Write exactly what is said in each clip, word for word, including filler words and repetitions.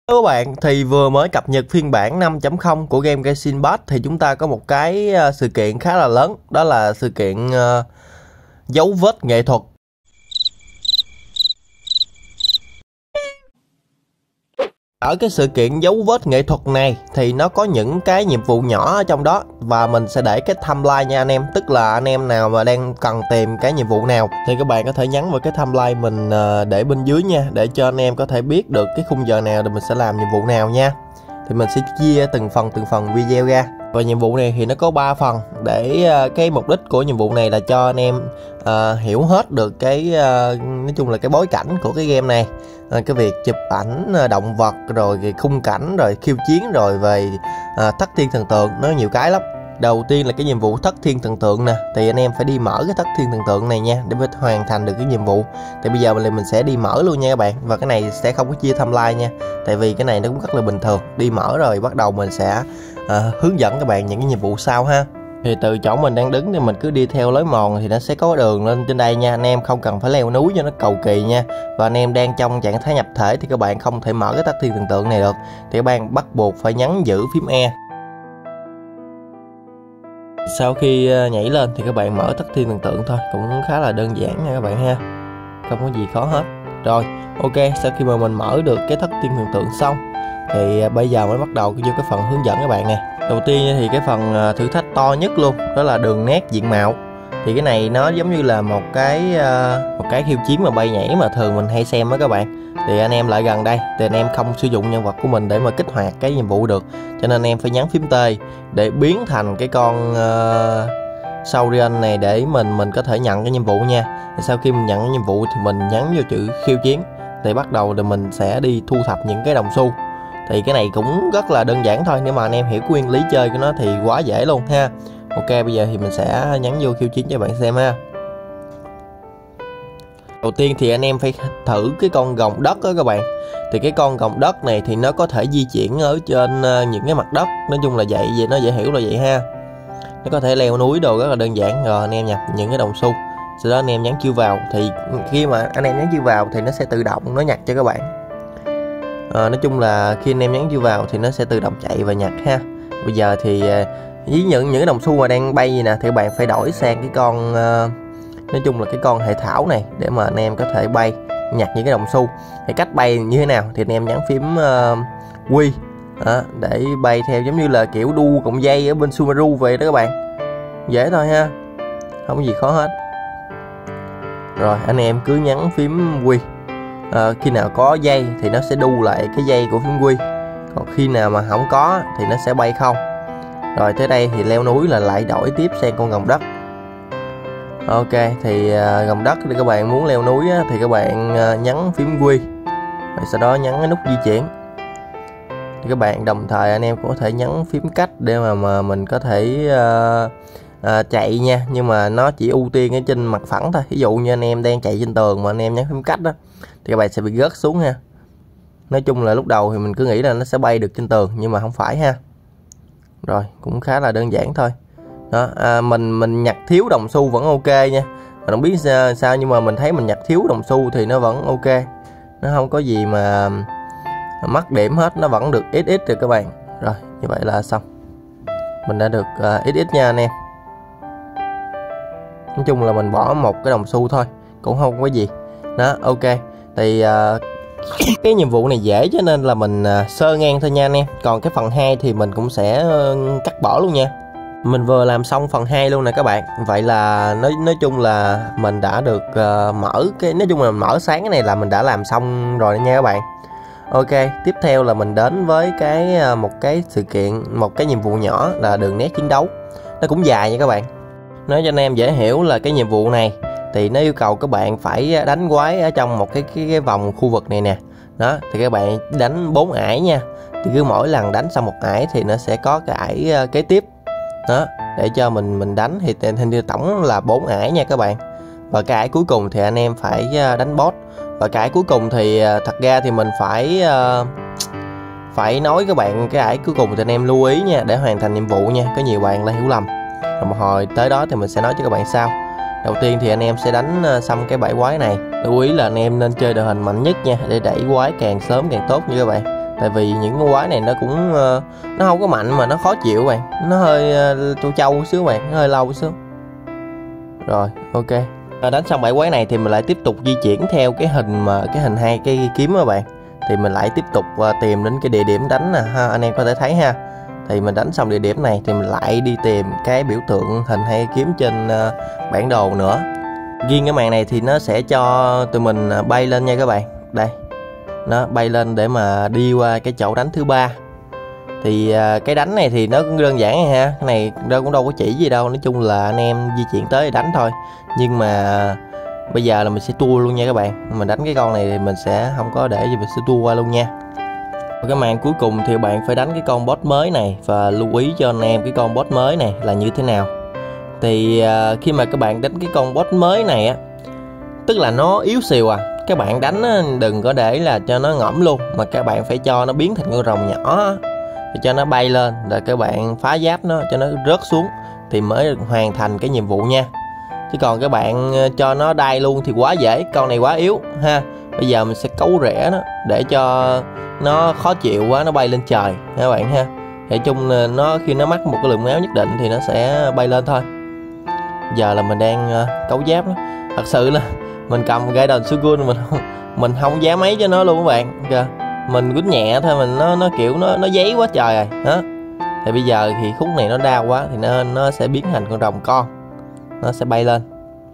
Các bạn, thì vừa mới cập nhật phiên bản năm chấm không của game Genshin Impact thì chúng ta có một cái sự kiện khá là lớn, đó là sự kiện uh, dấu vết nghệ thuật. Ở cái sự kiện dấu vết nghệ thuật này thì nó có những cái nhiệm vụ nhỏ ở trong đó, và mình sẽ để cái timeline nha anh em. Tức là anh em nào mà đang cần tìm cái nhiệm vụ nào thì các bạn có thể nhắn vào cái timeline mình để bên dưới nha, để cho anh em có thể biết được cái khung giờ nào thì mình sẽ làm nhiệm vụ nào nha. Thì mình sẽ chia từng phần từng phần video ra. Và nhiệm vụ này thì nó có ba phần, để cái mục đích của nhiệm vụ này là cho anh em uh, hiểu hết được cái uh, nói chung là cái bối cảnh của cái game này, uh, cái việc chụp ảnh động vật, rồi cái khung cảnh, rồi khiêu chiến, rồi về uh, thất thiên thần tượng, nó nhiều cái lắm. Đầu tiên là cái nhiệm vụ thất thiên thần tượng nè, thì anh em phải đi mở cái thất thiên thần tượng này nha, để mới hoàn thành được cái nhiệm vụ. Thì bây giờ mình mình sẽ đi mở luôn nha các bạn, và cái này sẽ không có chia timeline nha, tại vì cái này nó cũng rất là bình thường. Đi mở rồi bắt đầu mình sẽ À, hướng dẫn các bạn những cái nhiệm vụ sau ha. Thì từ chỗ mình đang đứng thì mình cứ đi theo lối mòn thì nó sẽ có đường lên trên đây nha. Anh em không cần phải leo núi cho nó cầu kỳ nha. Và anh em đang trong trạng thái nhập thể thì các bạn không thể mở cái thất thiên thần tượng này được, thì các bạn bắt buộc phải nhấn giữ phím E. Sau khi nhảy lên thì các bạn mở thất thiên thần tượng thôi, cũng khá là đơn giản nha các bạn ha, không có gì khó hết. Rồi ok, sau khi mà mình mở được cái thất thiên thần tượng xong thì bây giờ mới bắt đầu vô cái phần hướng dẫn các bạn nè. Đầu tiên thì cái phần thử thách to nhất luôn, đó là đường nét diện mạo. Thì cái này nó giống như là một cái một cái khiêu chiến mà bay nhảy mà thường mình hay xem đó các bạn. Thì anh em lại gần đây thì anh em không sử dụng nhân vật của mình để mà kích hoạt cái nhiệm vụ được, cho nên anh em phải nhấn phím T để biến thành cái con uh, Saurian này để mình mình có thể nhận cái nhiệm vụ nha. Thì sau khi mình nhận cái nhiệm vụ thì mình nhấn vô chữ khiêu chiến, thì bắt đầu thì mình sẽ đi thu thập những cái đồng xu. Thì cái này cũng rất là đơn giản thôi, nếu mà anh em hiểu nguyên lý chơi của nó thì quá dễ luôn ha. Ok, bây giờ thì mình sẽ nhấn vô khiêu chiến cho bạn xem ha. Đầu tiên thì anh em phải thử cái con gồng đất đó các bạn. Thì cái con gồng đất này thì nó có thể di chuyển ở trên những cái mặt đất, nói chung là vậy, vậy nó dễ hiểu là vậy ha. Nó có thể leo núi đồ, rất là đơn giản. Rồi anh em nhập những cái đồng xu, sau đó anh em nhấn chiêu vào. Thì khi mà anh em nhấn chiêu vào thì nó sẽ tự động nó nhặt cho các bạn. À, nói chung là khi anh em nhấn chiêu vào thì nó sẽ tự động chạy và nhặt ha. Bây giờ thì với những những cái đồng xu mà đang bay gì nè thì các bạn phải đổi sang cái con uh, nói chung là cái con hệ thảo này, để mà anh em có thể bay nhặt những cái đồng xu. Thì cách bay như thế nào thì anh em nhấn phím uh, Q à, để bay theo giống như là kiểu đu cọng dây ở bên Sumeru về đó các bạn. Dễ thôi ha, không có gì khó hết. Rồi anh em cứ nhấn phím Q. À, khi nào có dây thì nó sẽ đu lại cái dây của phím Q, còn khi nào mà không có thì nó sẽ bay không. Rồi tới đây thì leo núi là lại đổi tiếp sang con gồng đất. Ok, thì uh, gồng đất thì các bạn muốn leo núi á, thì các bạn uh, nhấn phím Q, rồi sau đó nhấn cái nút di chuyển. Thì các bạn đồng thời anh em cũng có thể nhấn phím cách để mà, mà mình có thể uh, uh, chạy nha, nhưng mà nó chỉ ưu tiên ở trên mặt phẳng thôi. Ví dụ như anh em đang chạy trên tường mà anh em nhấn phím cách đó thì các bạn sẽ bị rớt xuống ha. Nói chung là lúc đầu thì mình cứ nghĩ là nó sẽ bay được trên tường, nhưng mà không phải ha. Rồi cũng khá là đơn giản thôi đó. À, mình mình nhặt thiếu đồng xu vẫn ok nha, mình không biết sao, sao nhưng mà mình thấy mình nhặt thiếu đồng xu thì nó vẫn ok, nó không có gì mà mất điểm hết, nó vẫn được ít ít rồi các bạn. Rồi như vậy là xong, mình đã được uh, ít ít nha anh em. Nói chung là mình bỏ một cái đồng xu thôi cũng không có gì đó. Ok, thì uh, cái nhiệm vụ này dễ cho nên là mình uh, sơ ngang thôi nha anh em. Còn cái phần hai thì mình cũng sẽ uh, cắt bỏ luôn nha. Mình vừa làm xong phần hai luôn nè các bạn. Vậy là nói nói chung là mình đã được uh, mở cái, nói chung là mở sáng cái này là mình đã làm xong rồi nha các bạn. Ok, tiếp theo là mình đến với cái uh, một cái sự kiện, một cái nhiệm vụ nhỏ là đường nét chiến đấu. Nó cũng dài nha các bạn. Nói cho anh em dễ hiểu là cái nhiệm vụ này thì nó yêu cầu các bạn phải đánh quái ở trong một cái cái, cái vòng khu vực này nè. Đó, thì các bạn đánh bốn ải nha. Thì cứ mỗi lần đánh xong một ải thì nó sẽ có cái ải uh, kế tiếp. Đó, để cho mình mình đánh thì hình như tổng là bốn ải nha các bạn. Và cái ải cuối cùng thì anh em phải uh, đánh boss. Và cái ải cuối cùng thì uh, thật ra thì mình phải uh, phải nói các bạn cái ải cuối cùng thì anh em lưu ý nha, để hoàn thành nhiệm vụ nha. Có nhiều bạn là hiểu lầm. Rồi một hồi tới đó thì mình sẽ nói cho các bạn sau. Đầu tiên thì anh em sẽ đánh xong cái bãi quái này. Lưu ý là anh em nên chơi đội hình mạnh nhất nha, để đẩy quái càng sớm càng tốt nha các bạn. Tại vì những con quái này nó cũng uh, nó không có mạnh mà nó khó chịu bạn, nó hơi uh, trâu trâu xíu bạn, nó hơi lâu xíu. Rồi ok, à, đánh xong bảy quái này thì mình lại tiếp tục di chuyển theo cái hình mà cái hình hai cái kiếm các bạn. Thì mình lại tiếp tục uh, tìm đến cái địa điểm đánh nè ha, anh em có thể thấy ha. Thì mình đánh xong địa điểm này thì mình lại đi tìm cái biểu tượng hình hai cái kiếm trên uh, bản đồ nữa. Riêng cái màn này thì nó sẽ cho tụi mình bay lên nha các bạn. Đây, nó bay lên để mà đi qua cái chỗ đánh thứ ba. Thì uh, cái đánh này thì nó cũng đơn giản này ha, cái này đâu cũng đâu có chỉ gì đâu, nói chung là anh em di chuyển tới đánh thôi. Nhưng mà bây giờ là mình sẽ tua luôn nha các bạn. Mình đánh cái con này thì mình sẽ không có để gì, mình sẽ tua qua luôn nha. Cái màn cuối cùng thì bạn phải đánh cái con boss mới này, và lưu ý cho anh em cái con boss mới này là như thế nào. Thì uh, khi mà các bạn đánh cái con boss mới này á, tức là nó yếu xìu à, các bạn đánh á, đừng có để là cho nó ngõm luôn, mà các bạn phải cho nó biến thành con rồng nhỏ để cho nó bay lên, rồi các bạn phá giáp nó cho nó rớt xuống thì mới hoàn thành cái nhiệm vụ nha. Chứ còn các bạn cho nó đai luôn thì quá dễ, con này quá yếu ha. Bây giờ mình sẽ cấu rễ nó để cho nó khó chịu quá, nó bay lên trời các bạn ha. Thì chung nó khi nó mắc một cái lượng máu nhất định thì nó sẽ bay lên thôi. Giờ là mình đang cấu giáp đó. Thật sự là mình cầm Gaiden Shogun mình không mình không dám mấy cho nó luôn các bạn. Kìa, mình quýnh nhẹ thôi mình nó nó kiểu nó nó giấy quá trời rồi đó. Thì bây giờ thì khúc này nó đau quá thì nó nó sẽ biến thành con rồng con, nó sẽ bay lên.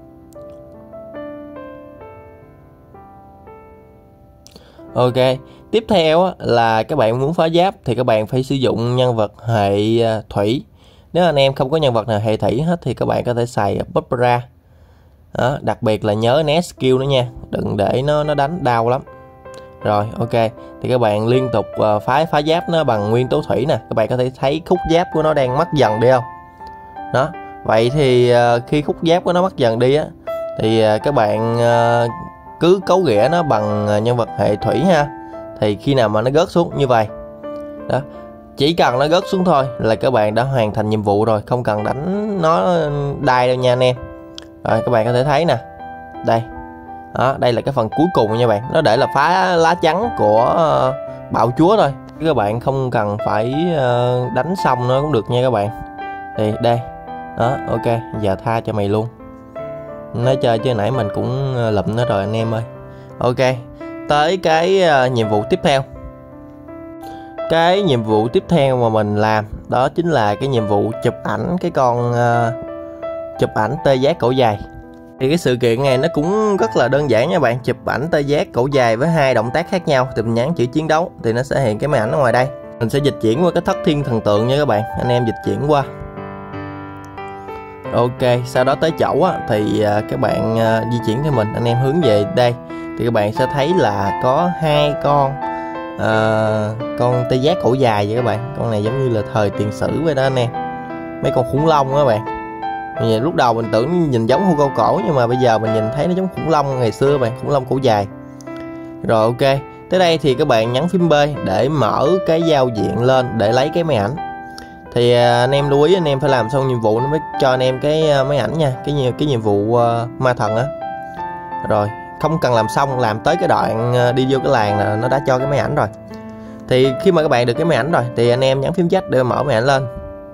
Ok, tiếp theo là các bạn muốn phá giáp thì các bạn phải sử dụng nhân vật hệ thủy. Nếu anh em không có nhân vật nào hệ thủy hết thì các bạn có thể xài Barbara. Đó, đặc biệt là nhớ né skill nữa nha, đừng để nó nó đánh đau lắm. Rồi ok, thì các bạn liên tục uh, phá phá giáp nó bằng nguyên tố thủy nè. Các bạn có thể thấy khúc giáp của nó đang mất dần đi không? Đó, vậy thì uh, khi khúc giáp của nó mất dần đi á, thì uh, các bạn uh, cứ cấu ghẻ nó bằng uh, nhân vật hệ thủy ha. Thì khi nào mà nó rớt xuống như vậy đó, chỉ cần nó rớt xuống thôi là các bạn đã hoàn thành nhiệm vụ rồi, không cần đánh nó đai đâu nha anh em. Rồi các bạn có thể thấy nè, đây đó, đây là cái phần cuối cùng nha bạn, nó để là phá lá chắn của uh, bạo chúa thôi, các bạn không cần phải uh, đánh xong nó cũng được nha các bạn. Thì đây đó, ok, giờ tha cho mày luôn, nói chơi chứ nãy mình cũng uh, lụm nó rồi anh em ơi. Ok, tới cái uh, nhiệm vụ tiếp theo. Cái nhiệm vụ tiếp theo mà mình làm đó chính là cái nhiệm vụ chụp ảnh cái con uh, chụp ảnh tê giác cổ dài. Thì cái sự kiện này nó cũng rất là đơn giản nha bạn. Chụp ảnh tê giác cổ dài với hai động tác khác nhau thì mình nhấn chữ chiến đấu thì nó sẽ hiện cái máy ảnh ở ngoài đây. Mình sẽ dịch chuyển qua cái thất thiên thần tượng nha các bạn, anh em dịch chuyển qua. Ok, sau đó tới chỗ á, thì uh, các bạn uh, di chuyển theo mình, anh em hướng về đây thì các bạn sẽ thấy là có hai con uh, con tê giác cổ dài vậy các bạn. Con này giống như là thời tiền sử vậy đó anh em, mấy con khủng long đó các bạn. Mình lúc đầu mình tưởng nhìn giống hươu câu cổ, nhưng mà bây giờ mình nhìn thấy nó giống khủng long ngày xưa bạn, khủng long cổ dài. Rồi ok, tới đây thì các bạn nhấn phím B để mở cái giao diện lên để lấy cái máy ảnh. Thì anh em lưu ý anh em phải làm xong nhiệm vụ nó mới cho anh em cái máy ảnh nha, cái cái nhiệm vụ uh, ma thần á. Rồi không cần làm xong, làm tới cái đoạn uh, đi vô cái làng là nó đã cho cái máy ảnh rồi. Thì khi mà các bạn được cái máy ảnh rồi thì anh em nhấn phím Z để mở máy ảnh lên.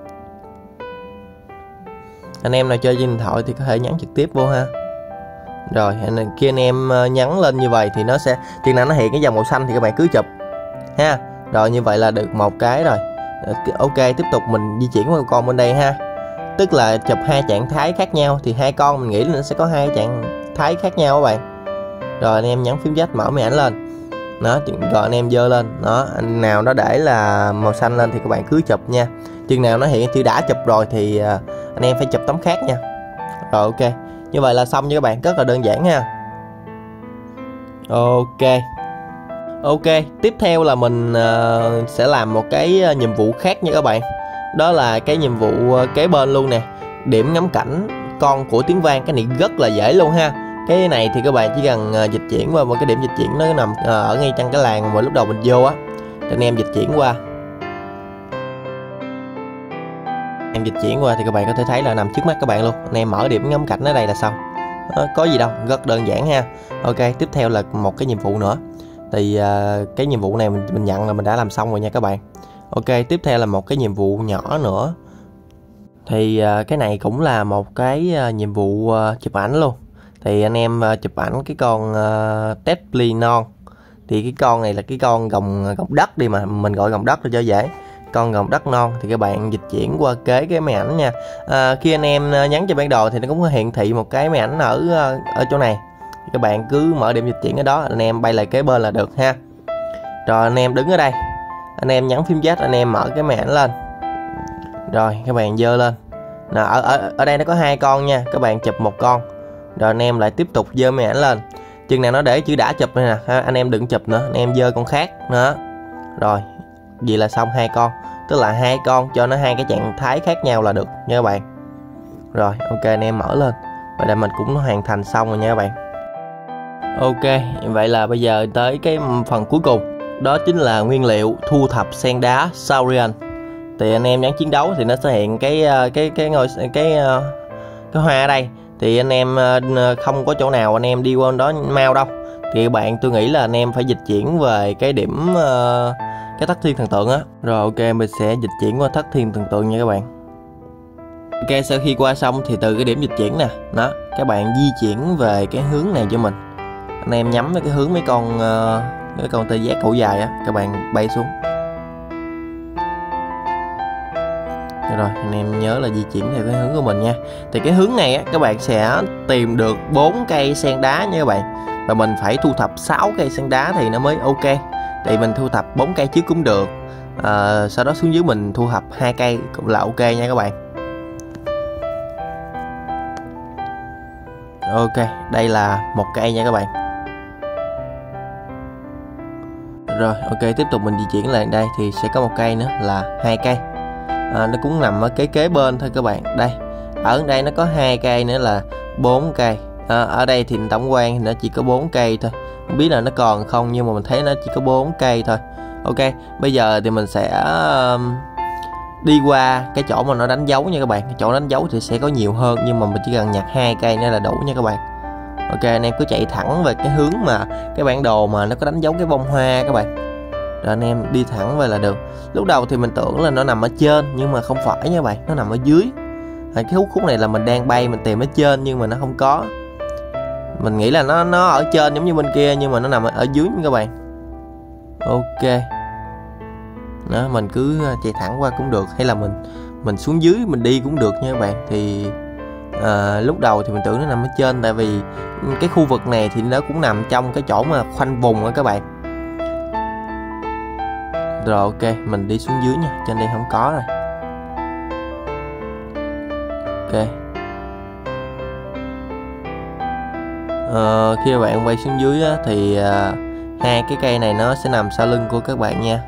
Anh em nào chơi trên điện thoại thì có thể nhấn trực tiếp vô ha. Rồi khi anh em nhấn lên như vậy thì nó sẽ chừng nào nó hiện cái dòng màu xanh thì các bạn cứ chụp ha. Rồi như vậy là được một cái rồi. Ok, tiếp tục mình di chuyển qua con bên đây ha. Tức là chụp hai trạng thái khác nhau thì hai con mình nghĩ là nó sẽ có hai trạng thái khác nhau các bạn. Rồi anh em nhấn phím Z mở máy ảnh lên. Đó, rồi anh em dơ lên. Đó, anh nào nó để là màu xanh lên thì các bạn cứ chụp nha. Chừng nào nó hiện chữ đã chụp rồi thì anh em phải chụp tấm khác nha. Rồi ok, như vậy là xong nha các bạn, rất là đơn giản ha. Ok. Ok, tiếp theo là mình uh, sẽ làm một cái uh, nhiệm vụ khác nha các bạn. Đó là cái nhiệm vụ uh, kế bên luôn nè, điểm ngắm cảnh con của tiếng vang. Cái này rất là dễ luôn ha. Cái này thì các bạn chỉ cần uh, dịch chuyển qua một cái điểm dịch chuyển nó nằm uh, ở ngay trong cái làng mà lúc đầu mình vô á. Anh em dịch chuyển qua. Em dịch chuyển qua thì các bạn có thể thấy là nằm trước mắt các bạn luôn. Anh em mở điểm ngắm cảnh ở đây là xong. Đó, có gì đâu, rất đơn giản ha. Ok, tiếp theo là một cái nhiệm vụ nữa. Thì uh, cái nhiệm vụ này mình, mình nhận là mình đã làm xong rồi nha các bạn. Ok, tiếp theo là một cái nhiệm vụ nhỏ nữa. Thì uh, cái này cũng là một cái uh, nhiệm vụ uh, chụp ảnh luôn. Thì anh em uh, chụp ảnh cái con uh, Teplinon. Thì cái con này là cái con gồng gồng đất đi mà mình gọi gồng đất cho dễ. Con gồng đất non thì các bạn dịch chuyển qua kế cái máy ảnh nha. À, khi anh em nhắn cho bản đồ thì nó cũng hiển thị một cái máy ảnh ở ở chỗ này. Các bạn cứ mở điểm dịch chuyển ở đó, anh em bay lại kế bên là được ha. Rồi anh em đứng ở đây, anh em nhấn phím Z, anh em mở cái máy ảnh lên. Rồi các bạn dơ lên. Nào, ở, ở ở đây nó có hai con nha, các bạn chụp một con. Rồi anh em lại tiếp tục dơ máy ảnh lên. Chừng nào nó để chữ đã chụp này nè ha, anh em đừng chụp nữa, anh em dơ con khác nữa. Rồi, vậy là xong hai con, tức là hai con cho nó hai cái trạng thái khác nhau là được nha các bạn. Rồi, ok anh em mở lên. Vậy là mình cũng hoàn thành xong rồi nha các bạn. Ok, vậy là bây giờ tới cái phần cuối cùng, đó chính là nguyên liệu thu thập sen đá Saurian. Thì anh em nhấn chiến đấu thì nó sẽ hiện cái cái cái ngôi cái cái, cái hoa ở đây. Thì anh em không có chỗ nào anh em đi qua đó mau đâu. Thì bạn tôi nghĩ là anh em phải dịch chuyển về cái điểm uh, cái thất thiên thần tượng á. Rồi ok, mình sẽ dịch chuyển qua thất thiên thần tượng nha các bạn. Ok, sau khi qua xong thì từ cái điểm dịch chuyển nè, đó, các bạn di chuyển về cái hướng này cho mình. Anh em nhắm với cái hướng mấy con uh, cái con tê giác cổ dài á, các bạn bay xuống. Rồi anh em nhớ là di chuyển theo cái hướng của mình nha. Thì cái hướng này á, các bạn sẽ tìm được bốn cây sen đá nha các bạn. Và mình phải thu thập sáu cây sen đá thì nó mới ok. Thì mình thu thập bốn cây trước cũng được. à, Sau đó xuống dưới mình thu thập hai cây cũng là ok nha các bạn. Ok, đây là một cây nha các bạn. Rồi ok, tiếp tục mình di chuyển lại đây thì sẽ có một cây nữa là hai cây. à, Nó cũng nằm ở kế kế bên thôi các bạn. Đây, ở đây nó có hai cây nữa là bốn cây. à, Ở đây thì tổng quan thì nó chỉ có bốn cây thôi. Không biết là nó còn không, nhưng mà mình thấy nó chỉ có bốn cây thôi. Ok, bây giờ thì mình sẽ uh, đi qua cái chỗ mà nó đánh dấu nha các bạn. Cái chỗ đánh dấu thì sẽ có nhiều hơn, nhưng mà mình chỉ cần nhặt hai cây nữa là đủ nha các bạn. Ok, anh em cứ chạy thẳng về cái hướng mà cái bản đồ mà nó có đánh dấu cái bông hoa các bạn. Rồi anh em đi thẳng về là được. Lúc đầu thì mình tưởng là nó nằm ở trên, nhưng mà không phải nha các bạn, nó nằm ở dưới. Cái khúc khúc này là mình đang bay, mình tìm ở trên nhưng mà nó không có. Mình nghĩ là nó nó ở trên giống như bên kia, nhưng mà nó nằm ở, ở dưới nha các bạn. Ok, đó, mình cứ chạy thẳng qua cũng được, hay là mình mình xuống dưới mình đi cũng được nha các bạn. Thì à, lúc đầu thì mình tưởng nó nằm ở trên, tại vì cái khu vực này thì nó cũng nằm trong cái chỗ mà khoanh vùng á các bạn. Rồi ok, mình đi xuống dưới nha, trên đây không có rồi. Ok, à, khi mà bạn quay xuống dưới á, thì à, hai cái cây này nó sẽ nằm sau lưng của các bạn nha.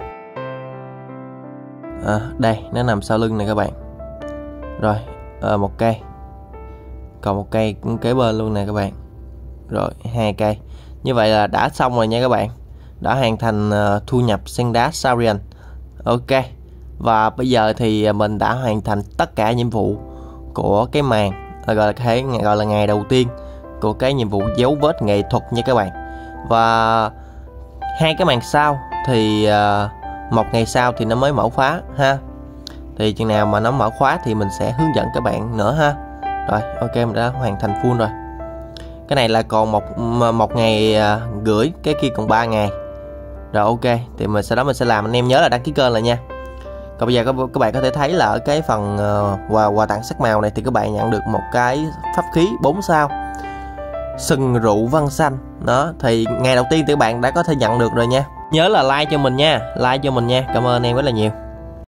À, đây, nó nằm sau lưng này các bạn. Rồi, à, một cây, còn một cây cũng kế bên luôn nè các bạn. Rồi, hai cây. Như vậy là đã xong rồi nha các bạn. Đã hoàn thành uh, thu nhập sen đá Saurian. Ok, và bây giờ thì mình đã hoàn thành tất cả nhiệm vụ của cái màn gọi là cái gọi là ngày đầu tiên của cái nhiệm vụ dấu vết nghệ thuật nha các bạn. Và hai cái màn sau thì uh, một ngày sau thì nó mới mở khóa ha. Thì chừng nào mà nó mở khóa thì mình sẽ hướng dẫn các bạn nữa ha. Rồi ok, mình đã hoàn thành full rồi. Cái này là còn một một ngày gửi, cái kia còn ba ngày. Rồi ok, thì mình sau đó mình sẽ làm. Anh em nhớ là đăng ký kênh lại nha. Còn bây giờ các, các bạn có thể thấy là ở cái phần uh, quà quà tặng sắc màu này thì các bạn nhận được một cái pháp khí bốn sao sừng rượu văn xanh. Đó, thì ngày đầu tiên thì các bạn đã có thể nhận được rồi nha. Nhớ là like cho mình nha, like cho mình nha. Cảm ơn anh em rất là nhiều.